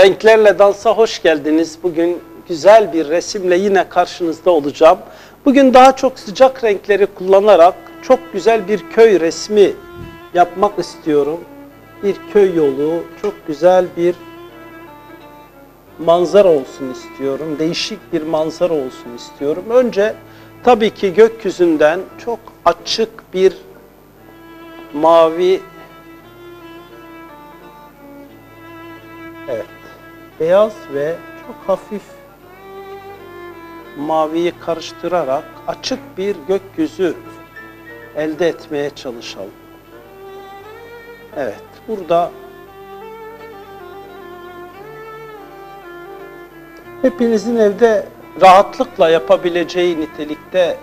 Renklerle Dansa hoş geldiniz. Bugün güzel bir resimle yine karşınızda olacağım. Bugün daha çok sıcak renkleri kullanarak çok güzel bir köy resmi yapmak istiyorum. Bir köy yolu, çok güzel bir manzara olsun istiyorum. Değişik bir manzara olsun istiyorum. Önce tabii ki gökyüzünden çok açık bir mavi, evet, beyaz ve çok hafif maviyi karıştırarak açık bir gökyüzü elde etmeye çalışalım. Evet, burada hepinizin evde rahatlıkla yapabileceği nitelikte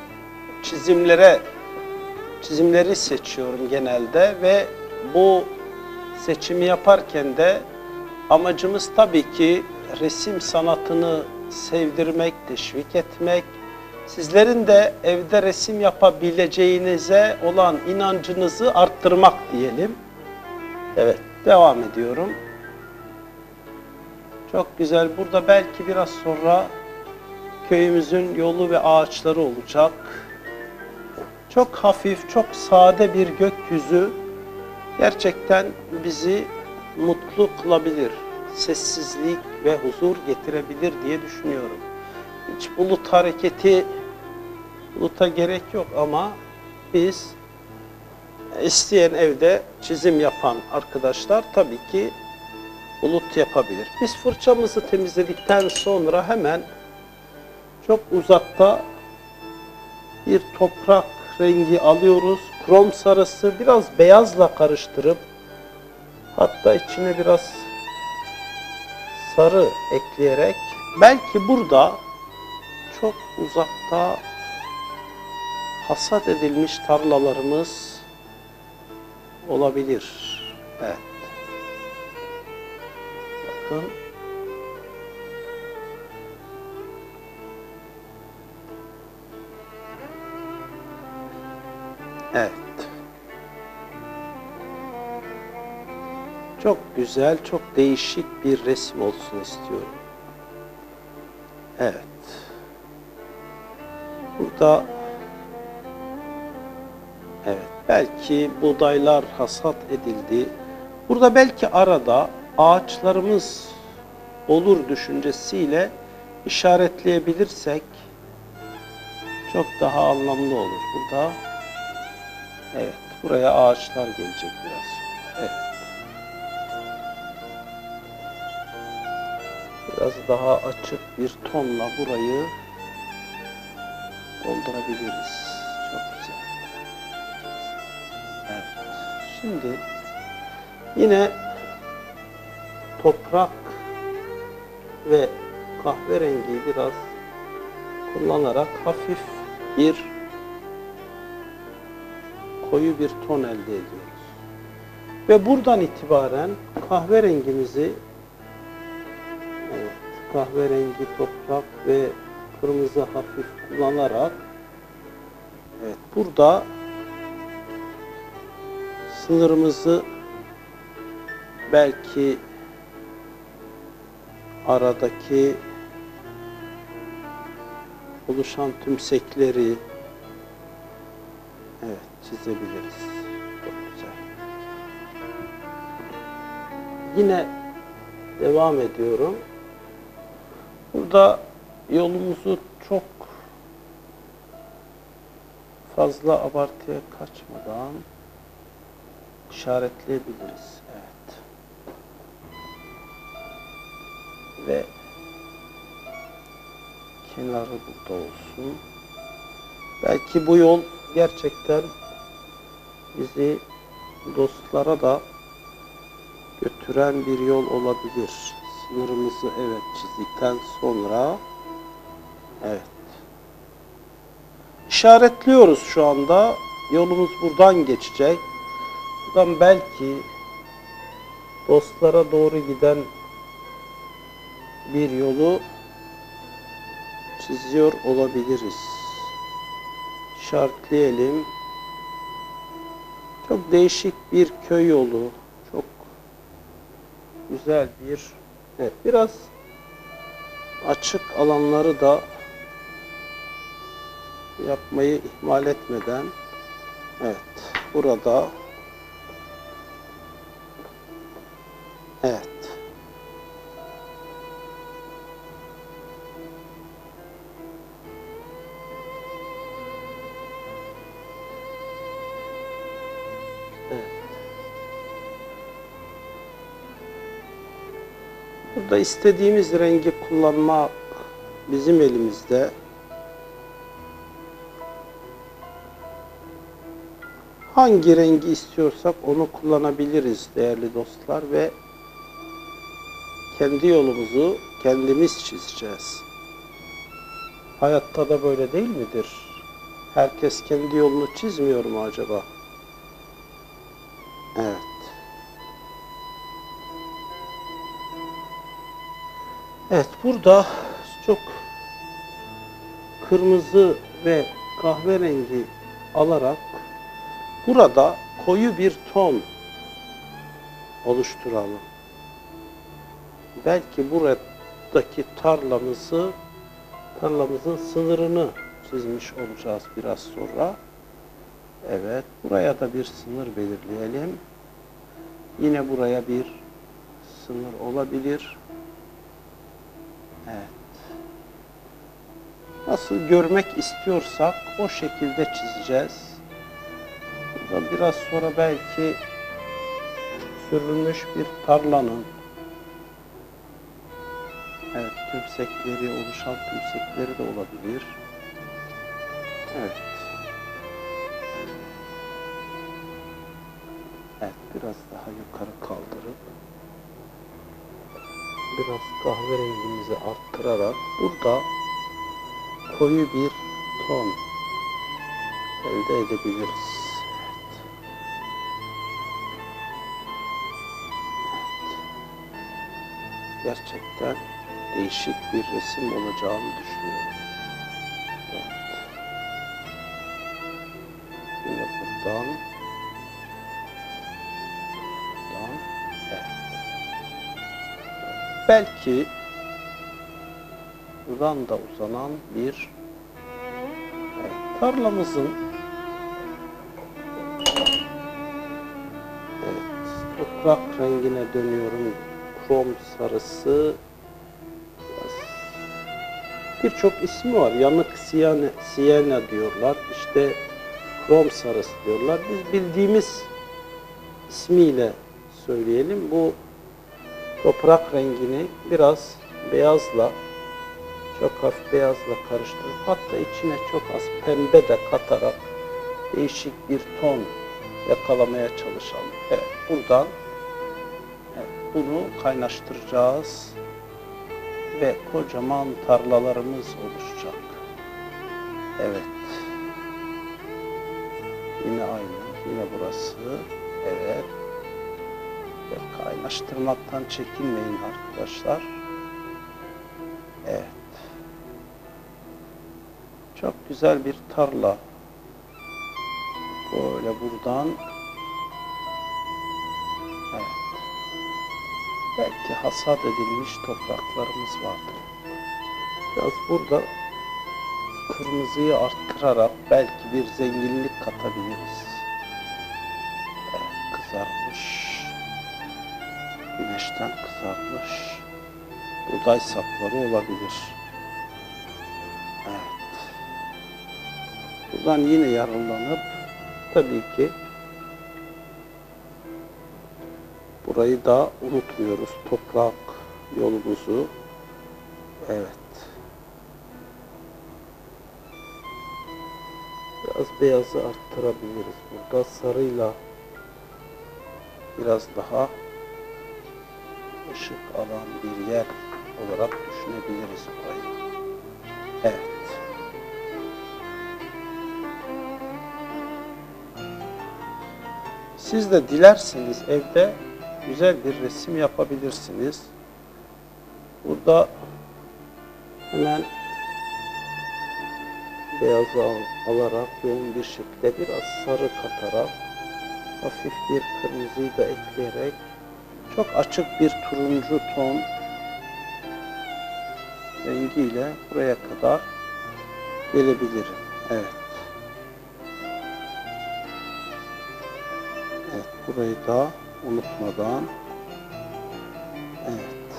çizimleri seçiyorum genelde ve bu seçimi yaparken de amacımız tabii ki resim sanatını sevdirmek, teşvik etmek, sizlerin de evde resim yapabileceğinize olan inancınızı arttırmak diyelim. Evet, devam ediyorum. Çok güzel. Burada belki biraz sonra köyümüzün yolu ve ağaçları olacak. Çok hafif, çok sade bir gökyüzü gerçekten bizi mutlu kılabilir. Sessizlik ve huzur getirebilir diye düşünüyorum. Hiç buluta gerek yok ama biz isteyen evde çizim yapan arkadaşlar tabii ki bulut yapabilir. Biz fırçamızı temizledikten sonra hemen çok uzakta bir toprak rengi alıyoruz. Krom sarısı biraz beyazla karıştırıp hatta içine biraz sarı ekleyerek belki burada çok uzakta hasat edilmiş tarlalarımız olabilir. Evet. Bakın. Evet. Çok güzel, çok değişik bir resim olsun istiyorum. Evet. Burada evet, belki buğdaylar hasat edildi. Burada belki arada ağaçlarımız olur düşüncesiyle işaretleyebilirsek çok daha anlamlı olur. Burada evet, buraya ağaçlar gelecek biraz sonra. Evet. Biraz daha açık bir tonla burayı doldurabiliriz. Çok güzel. Evet. Şimdi yine toprak ve kahverengi biraz kullanarak hafif bir koyu bir ton elde ediyoruz. Ve buradan itibaren kahverengimizi, evet, kahverengi toprak ve kırmızı hafif kullanarak, evet, burada sınırımızı belki aradaki oluşan tümsekleri, evet, çizebiliriz. Çok güzel. Yine devam ediyorum. Burada yolumuzu çok fazla abartıya kaçmadan işaretleyebiliriz. Evet. Ve kenarı burada olsun. Belki bu yol gerçekten bizi dostlara da götüren bir yol olabilir. Sınırımızı evet çizdikten sonra evet işaretliyoruz şu anda. Yolumuz buradan geçecek. Buradan belki dostlara doğru giden bir yolu çiziyor olabiliriz. İşaretleyelim. Çok değişik bir köy yolu. Çok güzel bir Evet, biraz açık alanları da yapmayı ihmal etmeden, evet, burada, evet, evet. Burada istediğimiz rengi kullanmak bizim elimizde. Hangi rengi istiyorsak onu kullanabiliriz değerli dostlar ve kendi yolumuzu kendimiz çizeceğiz. Hayatta da böyle değil midir? Herkes kendi yolunu çizmiyor mu acaba? Evet. Evet, burada çok kırmızı ve kahverengi alarak burada koyu bir ton oluşturalım. Belki buradaki tarlamızın sınırını çizmiş olacağız biraz sonra. Evet, buraya da bir sınır belirleyelim. Yine buraya bir sınır olabilir. Evet. Nasıl görmek istiyorsak o şekilde çizeceğiz. Burada biraz sonra belki sürülmüş bir tarlanın, evet, tümsekleri, oluşan tümsekleri de olabilir. Evet. Evet, biraz daha yukarı kaldırıp biraz kahverengimizi arttırarak burada koyu bir ton elde edebiliriz. Gerçekten değişik bir resim olacağını düşünüyorum. Evet. Yine buradan, evet. Belki buradan da uzanan bir, evet, tarlamızın, evet, toprak rengine dönüyorum. Krom sarısı, birçok ismi var. Yanık siyena diyorlar. İşte krom sarısı diyorlar. Biz bildiğimiz ismiyle söyleyelim. Bu toprak rengini biraz beyazla, çok hafif beyazla karıştırıp hatta içine çok az pembe de katarak değişik bir ton yakalamaya çalışalım. Evet, buradan, evet, bunu kaynaştıracağız ve kocaman tarlalarımız oluşacak. Evet. Yine aynı. Yine burası. Evet. Ve kaynaştırmaktan çekinmeyin arkadaşlar. Evet. Çok güzel bir tarla. Böyle buradan. Evet. Belki hasat edilmiş topraklarımız vardır. Biraz burada kırmızıyı arttırarak belki bir zenginlik katabiliriz. Evet, kızarmış. Güneşten kızarmış. Buğday sapları olabilir. Evet. Buradan yine yararlanıp tabii ki burayı da unutmuyoruz. Toprak yolumuzu. Evet. Biraz beyazı arttırabiliriz. Burada sarıyla biraz daha ışık alan bir yer olarak düşünebiliriz burayı. Evet. Siz de dilerseniz evde güzel bir resim yapabilirsiniz. Burada hemen beyazı alarak yoğun bir şekilde biraz sarı katarak hafif bir kırmızıyı da ekleyerek çok açık bir turuncu ton rengiyle buraya kadar gelebilirim. Evet. Evet, burayı da unutmadan, evet,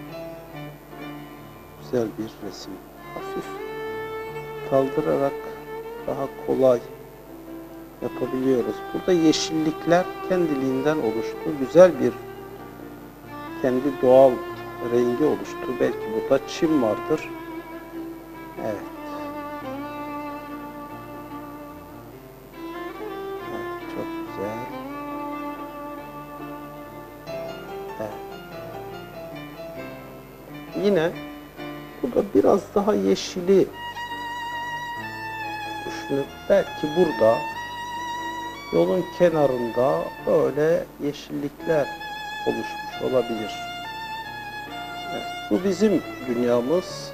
güzel bir resim. Hafif kaldırarak daha kolay yapabiliyoruz. Burada yeşillikler kendiliğinden oluştu. Güzel bir kendi doğal rengi oluştu. Belki burada çim vardır. Evet. Evet, çok güzel. Evet. Yine burada biraz daha yeşili düşünüp belki burada yolun kenarında böyle yeşillikler oluşmuş olabilir. Evet, bu bizim dünyamız.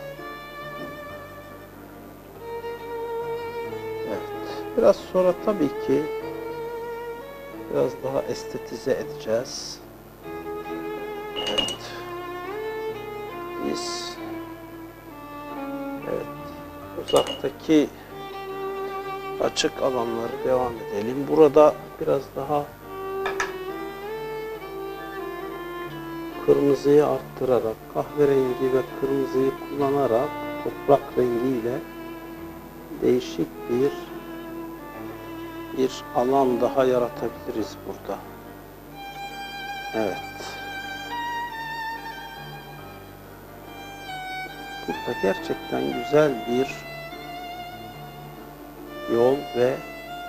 Evet, biraz sonra tabii ki biraz daha estetize edeceğiz. Evet. Biz uzaktaki açık alanları devam edelim. Burada biraz daha kırmızıyı arttırarak, kahverengi ve kırmızıyı kullanarak toprak rengiyle değişik bir alan daha yaratabiliriz burada. Evet. Burada gerçekten güzel bir yol ve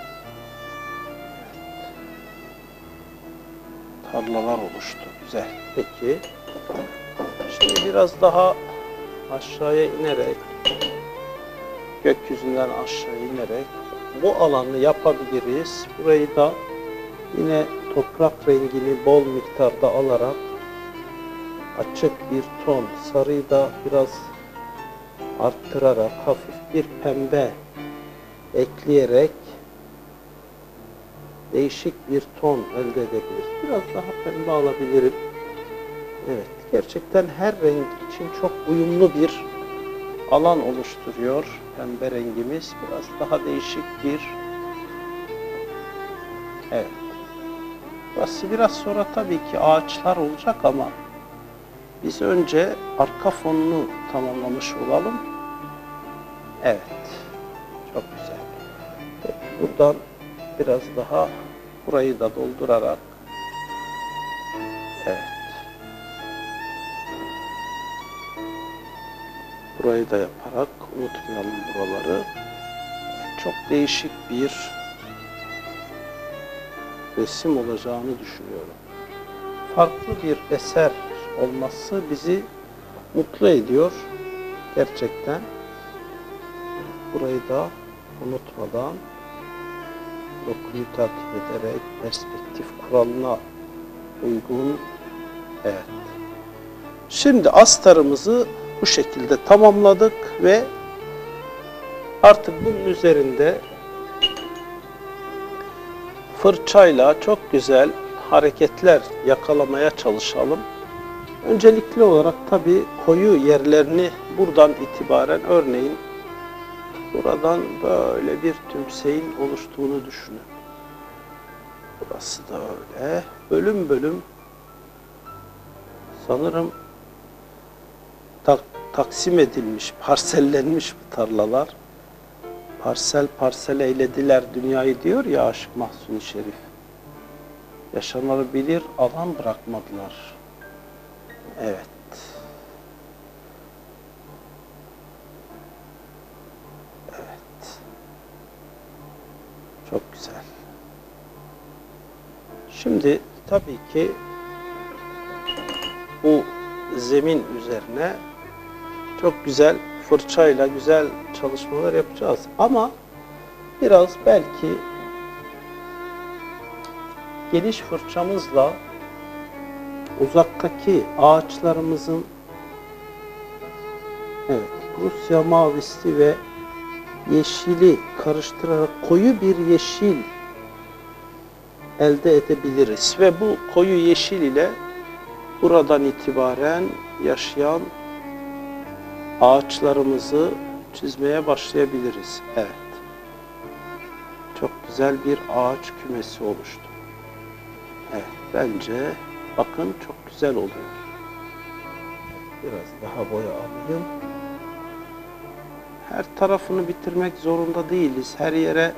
tarlalar oluştu. Güzel. Peki. Şimdi biraz daha aşağıya inerek, gökyüzünden aşağı inerek bu alanı yapabiliriz. Burayı da yine toprak rengini bol miktarda alarak açık bir ton, sarıyı da biraz arttırarak hafif bir pembe ekleyerek değişik bir ton elde edebiliriz. Biraz daha pembe alabilirim. Evet, gerçekten her renk için çok uyumlu bir alan oluşturuyor pembe rengimiz. Biraz daha değişik bir, evet. Burası biraz sonra tabii ki ağaçlar olacak ama biz önce arka fonunu tamamlamış olalım. Evet, çok güzel. Peki, buradan biraz daha burayı da doldurarak, evet, burayı da yaparak unutmayalım buraları. Çok değişik bir resim olacağını düşünüyorum. Farklı bir eser olması bizi mutlu ediyor gerçekten. Burayı da unutmadan dokuyu takip ederek perspektif kuralına uygun. Evet. Şimdi astarımızı bu şekilde tamamladık ve artık bunun üzerinde fırçayla çok güzel hareketler yakalamaya çalışalım. Öncelikli olarak tabii koyu yerlerini buradan itibaren, örneğin buradan böyle bir tümseyin oluştuğunu düşünün. Burası da öyle. Bölüm bölüm sanırım taksim edilmiş, parsellenmiş bu tarlalar. Parsel parsel eylediler dünyayı diyor ya Aşık Mahzun-i Şerif. Yaşanabilir alan bırakmadılar. Evet. Evet. Çok güzel. Şimdi tabii ki bu zemin üzerine çok güzel fırçayla güzel çalışmalar yapacağız. Ama biraz belki geniş fırçamızla uzaktaki ağaçlarımızın, evet, Rusya mavisi ve yeşili karıştırarak koyu bir yeşil elde edebiliriz. Ve bu koyu yeşil ile buradan itibaren yaşayan ağaçlarımızı çizmeye başlayabiliriz. Evet. Çok güzel bir ağaç kümesi oluştu. Evet, bence bakın çok güzel oluyor. Biraz daha boya alayım. Her tarafını bitirmek zorunda değiliz. Her yere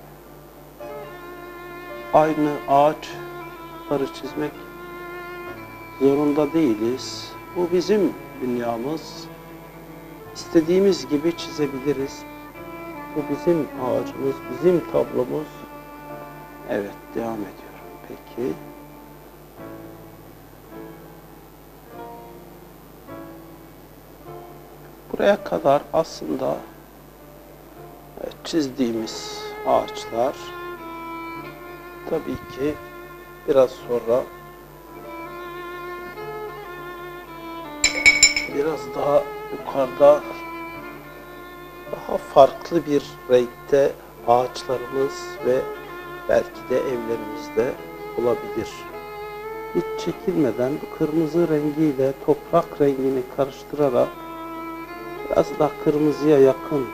aynı ağaçları çizmek zorunda değiliz. Bu bizim dünyamız. İstediğimiz gibi çizebiliriz. Bu bizim ağacımız, bizim tablomuz. Evet, devam ediyorum. Peki. Buraya kadar aslında çizdiğimiz ağaçlar tabii ki biraz sonra biraz daha yukarıda daha farklı bir renkte ağaçlarımız ve belki de evlerimizde olabilir. Hiç çekilmeden kırmızı rengiyle toprak rengini karıştırarak biraz daha kırmızıya yakın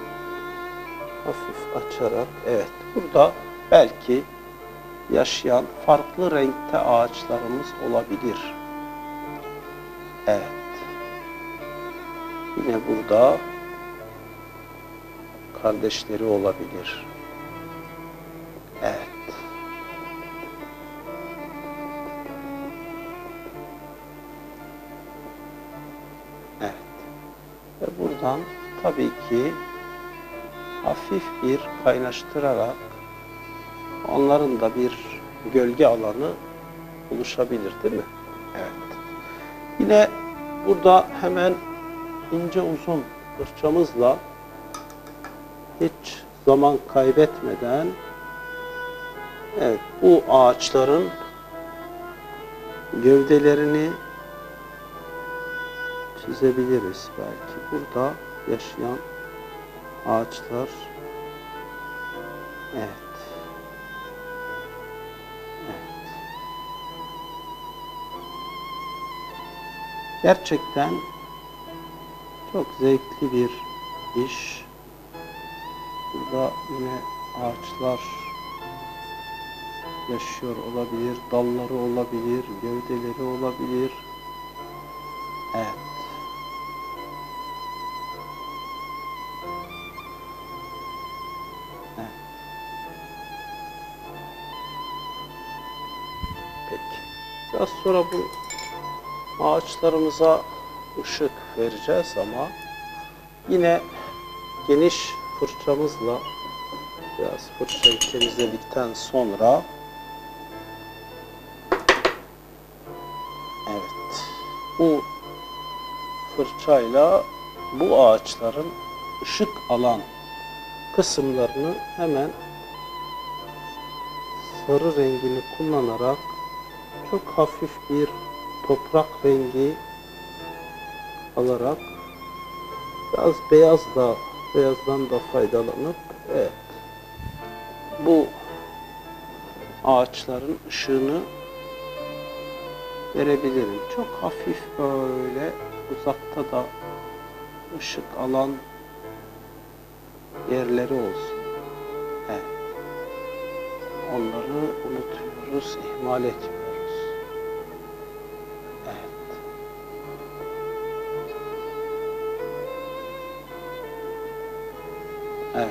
hafif açarak, evet, burada belki yaşayan farklı renkte ağaçlarımız olabilir. Evet. Yine burada kardeşleri olabilir. Evet. Evet. Ve buradan tabii ki hafif bir kaynaştırarak onların da bir gölge alanı oluşabilir, değil mi? Evet. Yine burada hemen ince uzun fırçamızla hiç zaman kaybetmeden, evet, bu ağaçların gövdelerini çizebiliriz belki. Burada yaşayan ağaçlar, evet. Evet. Gerçekten çok zevkli bir iş. Burada yine ağaçlar yaşıyor olabilir, dalları olabilir, gövdeleri olabilir. Evet. Evet. Peki. Biraz sonra bu ağaçlarımıza ışık vereceğiz ama yine geniş fırçamızla biraz fırçayı temizledikten sonra, evet, bu fırçayla bu ağaçların ışık alan kısımlarını hemen sarı rengini kullanarak çok hafif bir toprak rengi alarak biraz beyazdan da faydalanıp, evet, bu ağaçların ışığını verebilirim. Çok hafif böyle uzakta da ışık alan yerleri olsun. Evet. Onları unutuyoruz, ihmal etmiyoruz. Evet. Evet.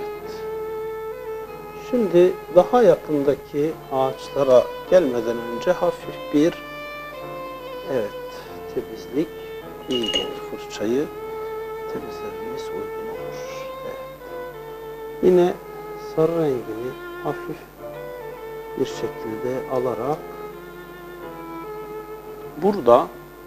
Şimdi daha yakındaki ağaçlara gelmeden önce hafif bir, evet, temizlik iyi gelir. Fırçayı temizlememiz uygun olur. Evet. Yine sarı rengini hafif bir şekilde alarak burada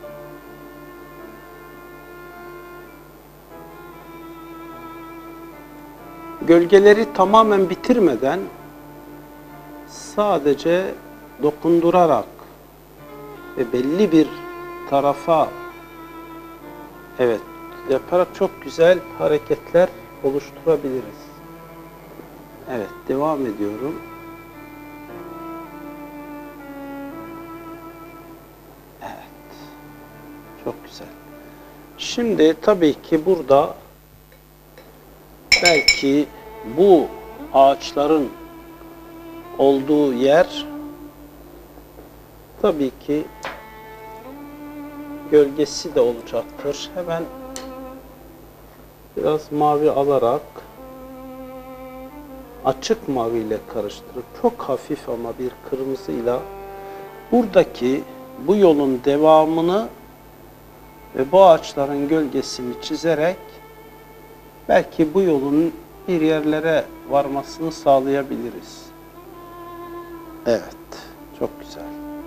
gölgeleri tamamen bitirmeden sadece dokundurarak ve belli bir tarafa, evet, yaparak çok güzel hareketler oluşturabiliriz. Evet, devam ediyorum. Evet. Çok güzel. Şimdi tabii ki burada belki bu ağaçların olduğu yer tabii ki gölgesi de olacaktır. Hemen biraz mavi alarak açık mavi ile karıştırıp çok hafif ama bir kırmızıyla buradaki bu yolun devamını ve bu ağaçların gölgesini çizerek belki bu yolun bir yerlere varmasını sağlayabiliriz. Evet, çok güzel.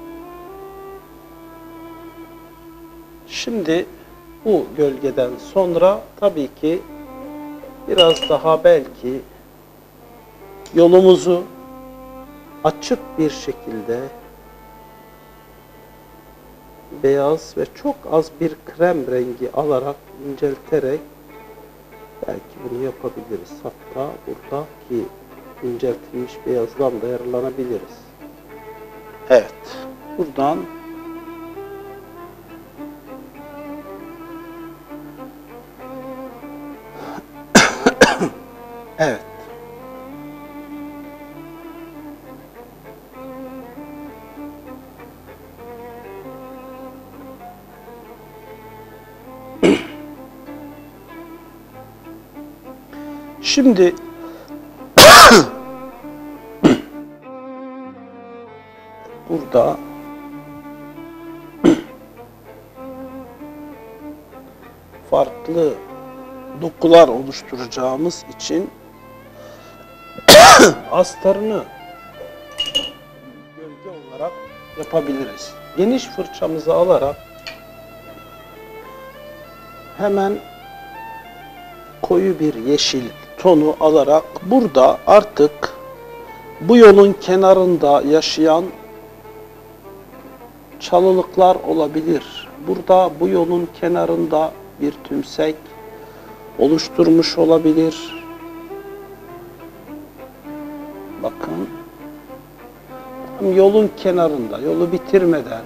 Şimdi bu gölgeden sonra tabii ki biraz daha belki yolumuzu açık bir şekilde beyaz ve çok az bir krem rengi alarak incelterek belki bunu yapabiliriz. Hatta buradaki inceltilmiş beyazdan da yararlanabiliriz. Evet, buradan evet. Şimdi burada farklı dokular oluşturacağımız için astarını gölge olarak yapabiliriz. Geniş fırçamızı alarak hemen koyu bir yeşil tonu alarak burada artık bu yolun kenarında yaşayan çalılıklar olabilir. Burada bu yolun kenarında bir tümsek oluşturmuş olabilir. Bakın, yolun kenarında, yolu bitirmeden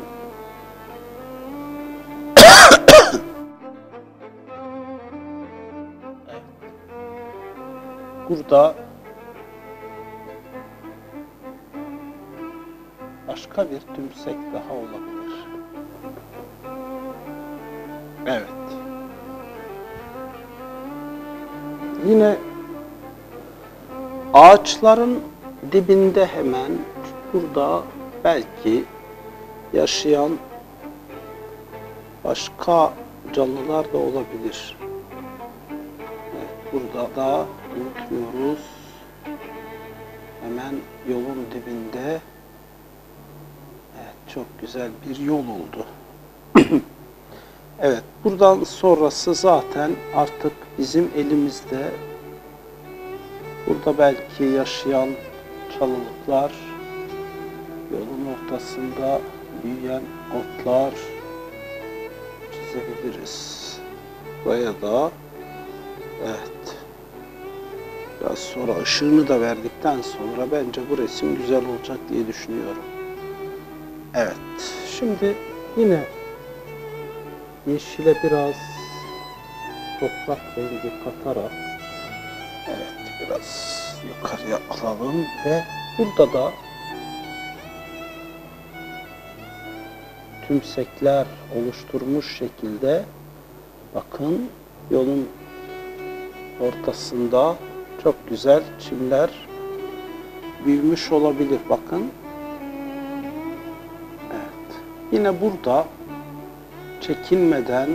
burada başka bir tümsek daha olabilir. Evet. Yine ağaçların dibinde hemen burada belki yaşayan başka canlılar da olabilir. Evet, burada da unutmuyoruz. Hemen yolun dibinde. Evet, çok güzel bir yol oldu. Evet, buradan sonrası zaten artık bizim elimizde. Burada belki yaşayan çalılıklar, yolun ortasında büyüyen otlar çizebiliriz. Buraya da evet, biraz sonra ışığını da verdikten sonra bence bu resim güzel olacak diye düşünüyorum. Evet, şimdi yine yeşile biraz toprak rengi katarak evet, biraz yukarıya alalım ve burada da tümsekler oluşturmuş şekilde bakın yolun ortasında çok güzel çimler büyümüş olabilir. Bakın. Evet. Yine burada çekinmeden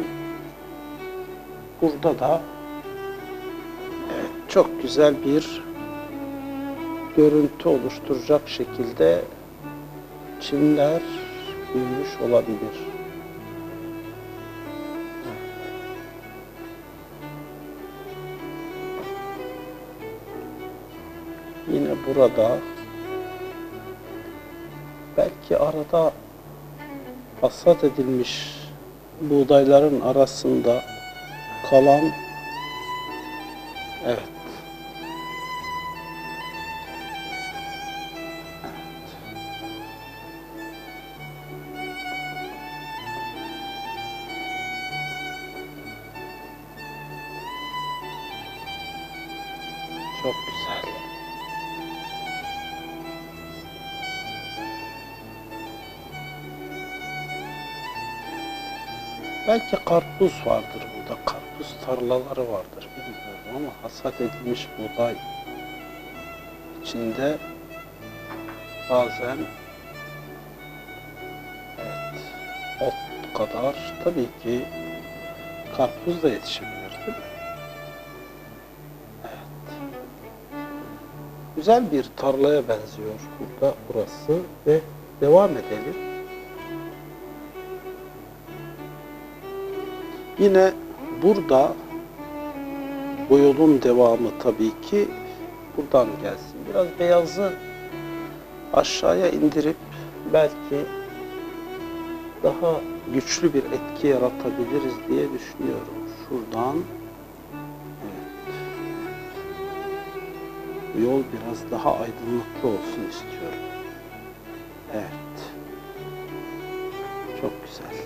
burada da evet, çok güzel bir görüntü oluşturacak şekilde çimler büyümüş olabilir. Yine burada belki arada hasat edilmiş buğdayların arasında kalan evet. Çok güzel. Belki karpuz vardır burada. Karpuz tarlaları vardır. Bilmiyorum ama hasat edilmiş buğday içinde bazen evet, ot kadar tabii ki karpuz da yetişebilir, değil mi? Evet. Güzel bir tarlaya benziyor burada burası ve devam edelim. Yine burada bu yolun devamı tabii ki buradan gelsin. Biraz beyazı aşağıya indirip belki daha güçlü bir etki yaratabiliriz diye düşünüyorum. Şuradan evet. Bu yol biraz daha aydınlıklı olsun istiyorum. Evet. Çok güzel.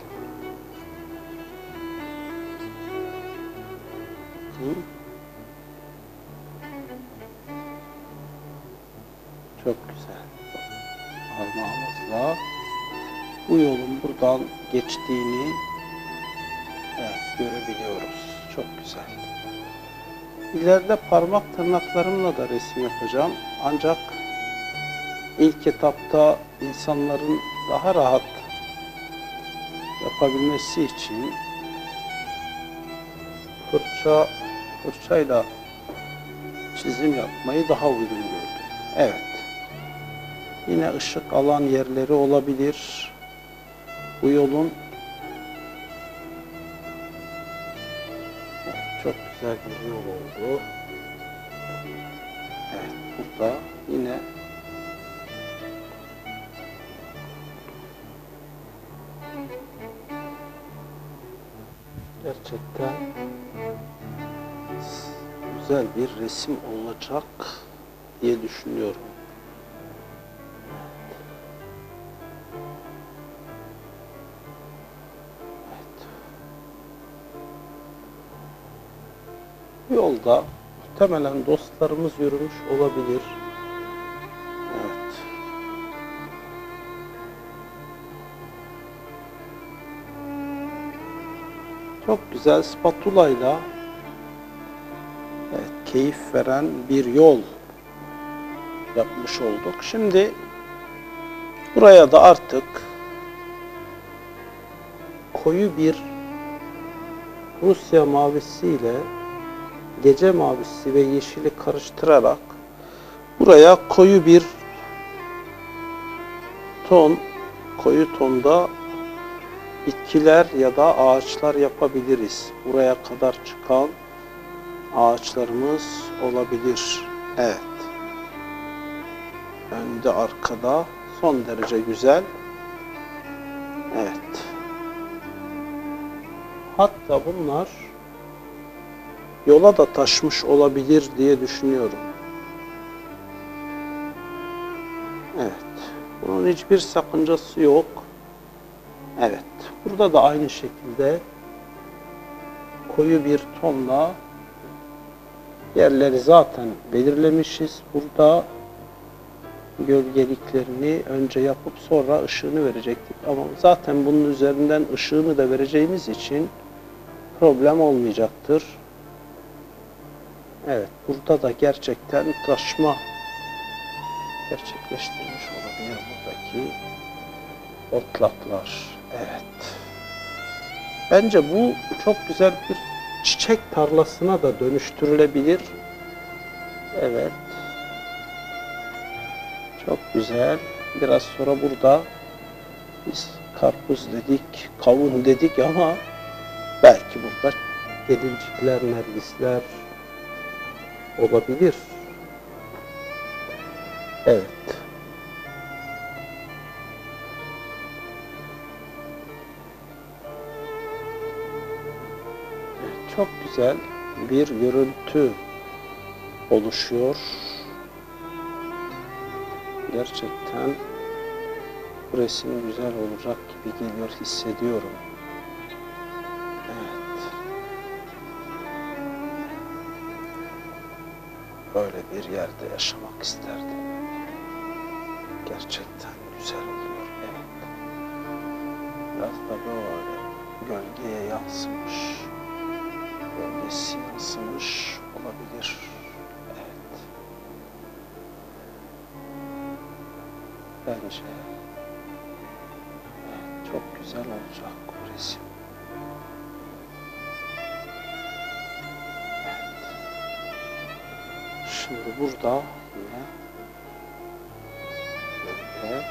Çok güzel. Parmağımızla bu yolun buradan geçtiğini evet, görebiliyoruz. Çok güzel. İleride parmak tırnaklarımla da resim yapacağım. Ancak ilk etapta insanların daha rahat yapabilmesi için fırçayla çizim yapmayı daha uygun gördüm. Evet. Yine ışık alan yerleri olabilir. Bu yolun evet, çok güzel bir yol oldu. Evet, burada yine gerçekten güzel bir resim olacak diye düşünüyorum. Evet. Bu yolda muhtemelen dostlarımız yürümüş olabilir. Evet. Çok güzel spatulayla evet, keyif veren bir yol yapmış olduk. Şimdi buraya da artık koyu bir Rusya mavisiyle gece mavisi ve yeşili karıştırarak buraya koyu bir ton, koyu tonda bitkiler ya da ağaçlar yapabiliriz. Buraya kadar çıkan ağaçlarımız olabilir. Evet. Önde arkada son derece güzel. Evet. Hatta bunlar yola da taşmış olabilir diye düşünüyorum. Evet. Bunun hiçbir sakıncası yok. Evet. Burada da aynı şekilde koyu bir tonla yerleri zaten belirlemişiz. Burada gölgeliklerini önce yapıp sonra ışığını verecektik. Ama zaten bunun üzerinden ışığını da vereceğimiz için problem olmayacaktır. Evet, burada da gerçekten taşma gerçekleştirmiş olabilir buradaki otlaklar. Evet. Bence bu çok güzel bir çiçek tarlasına da dönüştürülebilir. Evet. Çok güzel. Biraz sonra burada biz karpuz dedik, kavun dedik ama belki burada gelincikler, nergisler olabilir. Evet. Çok güzel bir görüntü oluşuyor. Gerçekten bu resim güzel olacak gibi geliyor, hissediyorum. Evet. böyle bir yerde yaşamak isterdim. Gerçekten güzel oluyor. Evet. Biraz da böyle gölgeye yansımış. Gölgesi yansımış olabilir. Evet. Bence evet, çok güzel olacak bu resim. Evet. Şimdi burada yine böyle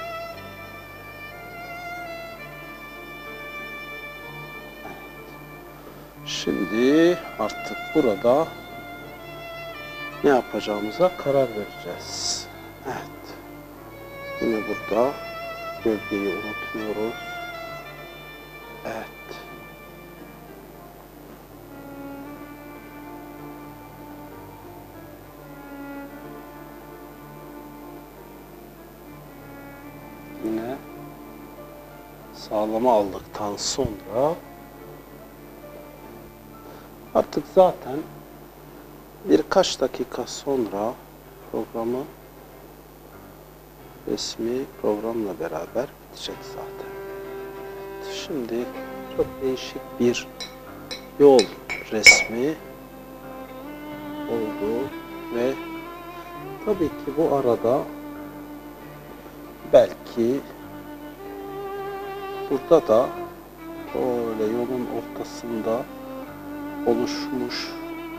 şimdi artık burada ne yapacağımıza karar vereceğiz. Evet. Yine burada gölgeyi unutmuyoruz. Evet. Yine sağlama aldıktan sonra artık zaten birkaç dakika sonra resmi programla beraber bitecek zaten. Evet, şimdi çok değişik bir yol resmi oldu ve tabii ki bu arada belki burada da böyle yolun ortasında oluşmuş,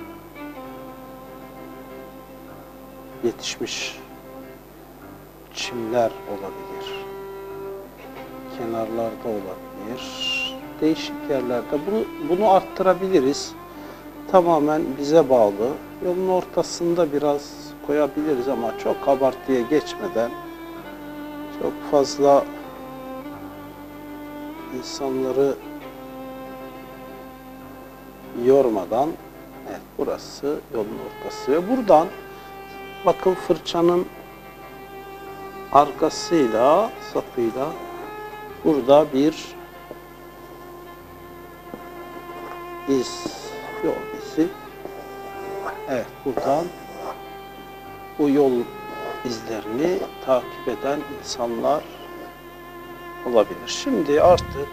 yetişmiş çimler olabilir. Kenarlarda olabilir. Değişik yerlerde bunu arttırabiliriz. Tamamen bize bağlı. Yolun ortasında biraz koyabiliriz ama çok abartıya geçmeden, çok fazla insanları yormadan, evet, burası yolun ortası ve buradan bakın fırçanın arkasıyla, sapıyla burada bir yol izi. Evet, buradan bu yol izlerini takip eden insanlar olabilir. Şimdi artık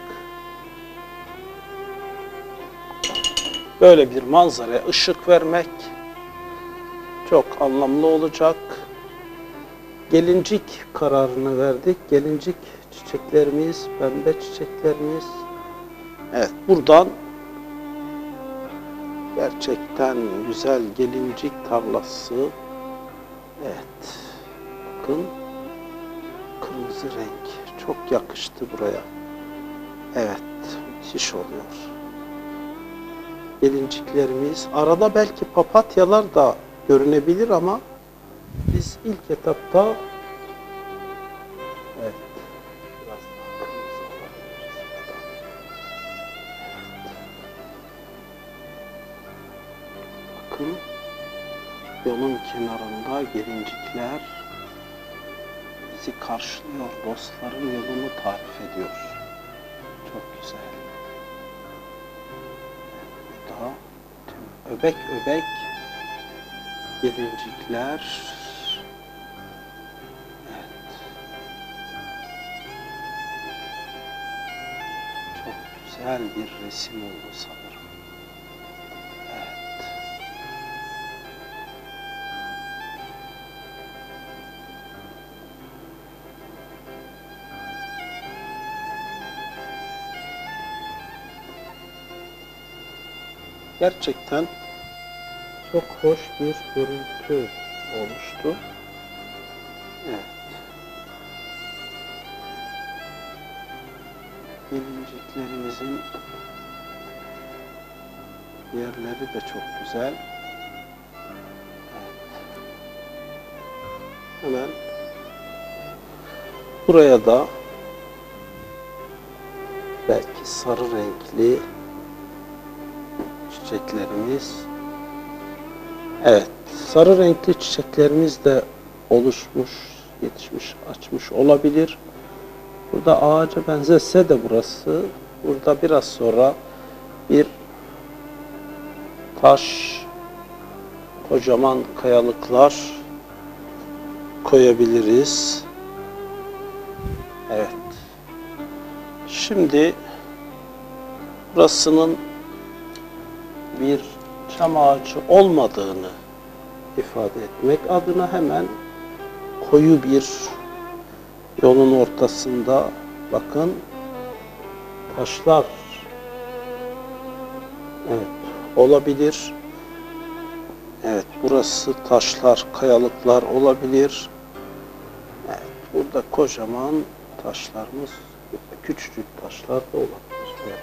böyle bir manzaraya ışık vermek çok anlamlı olacak. Gelincik kararını verdik. Gelincik çiçeklerimiz, pembe çiçeklerimiz. Evet, buradan gerçekten güzel gelincik tarlası. Evet, bakın kırmızı renk çok yakıştı buraya. Evet, müthiş oluyor. Gelinciklerimiz, arada belki papatyalar da görünebilir ama biz ilk etapta evet, biraz daha kırmızı olabiliriz. Evet. Bakın yolun kenarında gelincikler bizi karşılıyor. Dostların yolunu tarif ediyor. Çok güzel. Burada tüm öbek öbek gelincikler. Evet. Çok güzel bir resim oldu sanırım. Evet. Gerçekten çok hoş bir görüntü oluştu. Evet. Gelinciklerimizin yerleri de çok güzel. Evet. Hemen buraya da belki sarı renkli çiçeklerimiz. Evet, sarı renkli çiçeklerimiz de oluşmuş, yetişmiş, açmış olabilir. Burada ağaca benzese de burası, burada biraz sonra bir taş kocaman kayalıklar koyabiliriz. Evet. Şimdi burasının bir çam ağacı olmadığını ifade etmek adına hemen koyu bir yolun ortasında bakın taşlar, evet, olabilir. Evet, burası taşlar, kayalıklar olabilir. Evet, burada kocaman taşlarımız, küçücük taşlar da olabilir. Evet.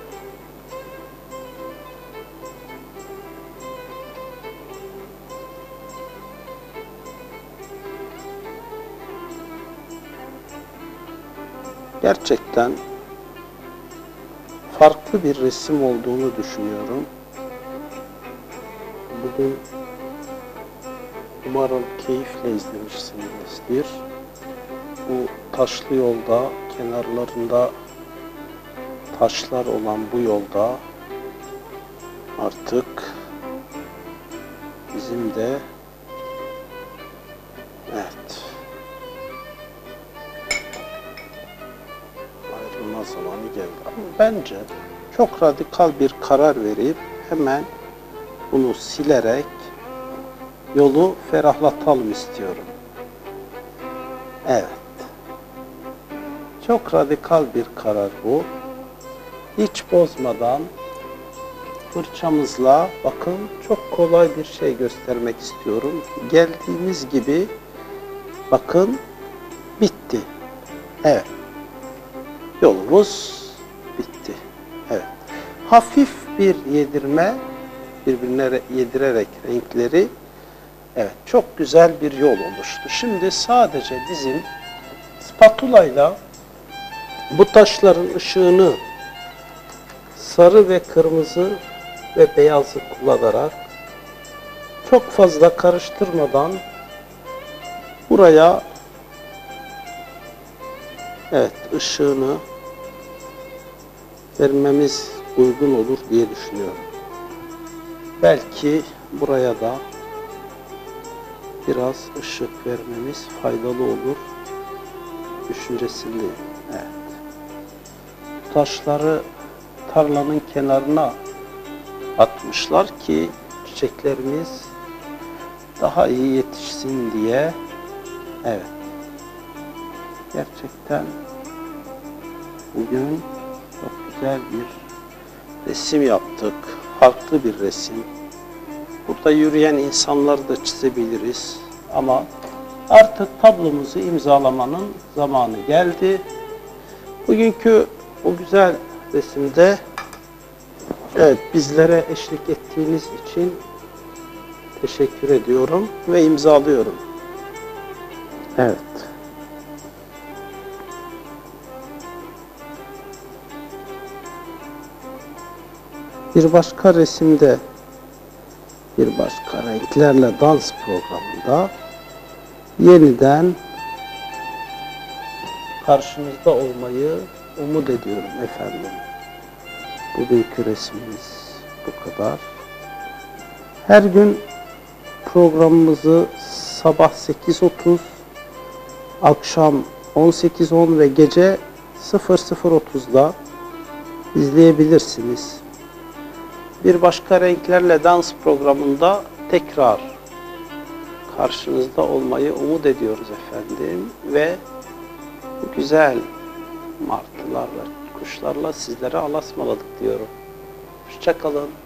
Gerçekten farklı bir resim olduğunu düşünüyorum. Bugün umarım keyifle izlemişsinizdir. Bu taşlı yolda, kenarlarında taşlar olan bu yolda artık bizim de evet ayrılma zamanı geldi. Ama bence çok radikal bir karar verip hemen bunu silerek yolu ferahlatalım istiyorum. Evet. Çok radikal bir karar bu. Hiç bozmadan fırçamızla bakın çok kolay bir şey göstermek istiyorum. Geldiğimiz gibi bakın bitti. Evet. Yolumuz bitti. Evet. Hafif bir yedirme, birbirine yedirerek renkleri, evet, çok güzel bir yol oluştu. Şimdi sadece bizim spatulayla bu taşların ışığını sarı ve kırmızı ve beyazı kullanarak çok fazla karıştırmadan buraya evet ışığını vermemiz uygun olur diye düşünüyorum. Belki buraya da biraz ışık vermemiz faydalı olur düşüncesindeyim. Evet. Taşları tarlanın kenarına atmışlar ki çiçeklerimiz daha iyi yetişsin diye. Evet. Gerçekten bugün çok güzel bir resim yaptık. Farklı bir resim. Burada yürüyen insanları da çizebiliriz. Ama artık tablomuzu imzalamanın zamanı geldi. Bugünkü o güzel resimde evet bizlere eşlik ettiğiniz için teşekkür ediyorum ve imzalıyorum. Evet. Bir başka resimde, bir başka renklerle dans programında yeniden karşınızda olmayı umut ediyorum efendim. Bugünkü resmimiz bu kadar. Her gün programımızı sabah 8:30, akşam 18:10 ve gece 00:30'da izleyebilirsiniz. Bir başka renklerle dans programında tekrar karşınızda olmayı umut ediyoruz efendim ve bu güzel martılarla, kuşlarla sizlere Allah'a ısmarladık diyorum. Hoşça kalın.